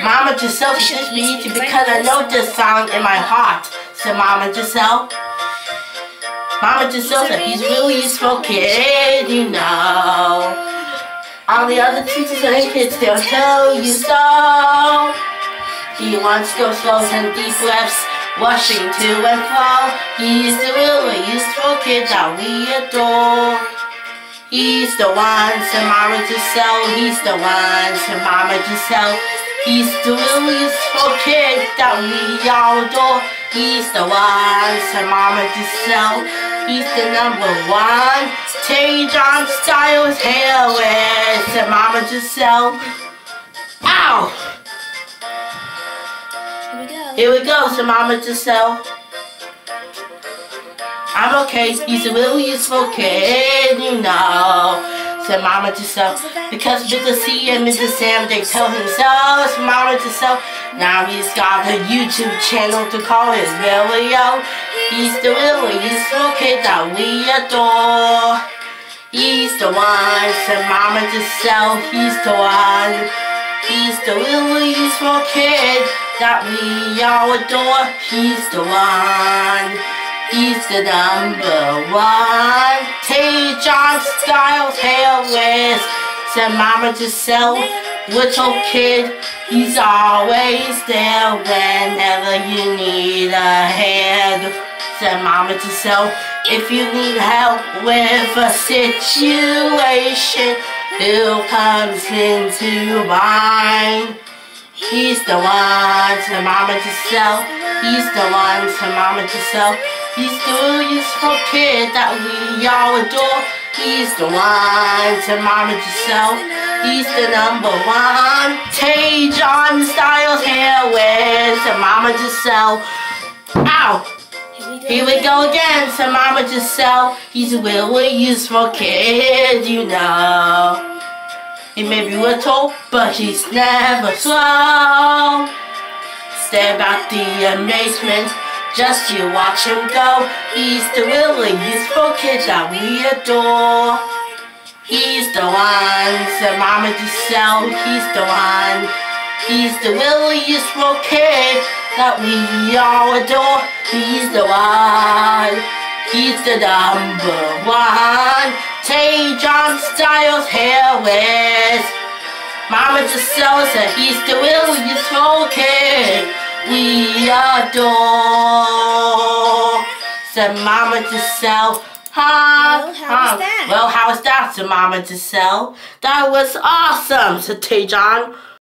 Mama Giselle teaches me easy because I know this sound in my heart, said Mama Giselle. Mama Giselle said he's a really useful kid, you know. All the other teachers and kids, they'll tell you so. He wants to go slow and deep breaths, rushing to and fro. He's the really useful kid that we adore. He's the one, said Mama Giselle. He's the one, said Mama Giselle. He's the really useful kid that we all adore. He's the one, said Mama Giselle. He's the number one. Terry John Styles hair with, said Mama Giselle. Ow! Here we go, said Mama Giselle. I'm okay, he's a really useful kid, you know, said Mama Giselle. Because Mr. C and Mr. Sam, they tell him so, said Mama Giselle. Now he's got a YouTube channel to call his video. He's the really useful kid that we adore. He's the one, said Mama Giselle. He's the one. He's the really useful kid that we all adore. He's the one. He's the number one. Tay John Styles hair with, said Mama Giselle. Little kid, he's always there whenever you need a hand, said Mama Giselle. If you need help with a situation, who comes into mind? He's the one, said Mama Giselle. He's the one, said Mama Giselle. He's the really useful kid that we all adore. He's the one, said Mama Giselle. He's the number one. Tay John Styles hair with, said Mama Giselle. Ow! Here we go again, said Mama Giselle. He's a really useful kid, you know. He may be little, but he's never slow. Stare back the amazement, just you watch him go. He's the really useful kid that we adore. He's the one, said Mama Giselle. He's the one. He's the really useful kid that we all adore. He's the one. He's the number one. Tay John Styles hair with, Mama Giselle said he's the really useful kid we adore, said Mama Giselle. Well, how was that, said Mama Giselle. That was awesome, said Tay John.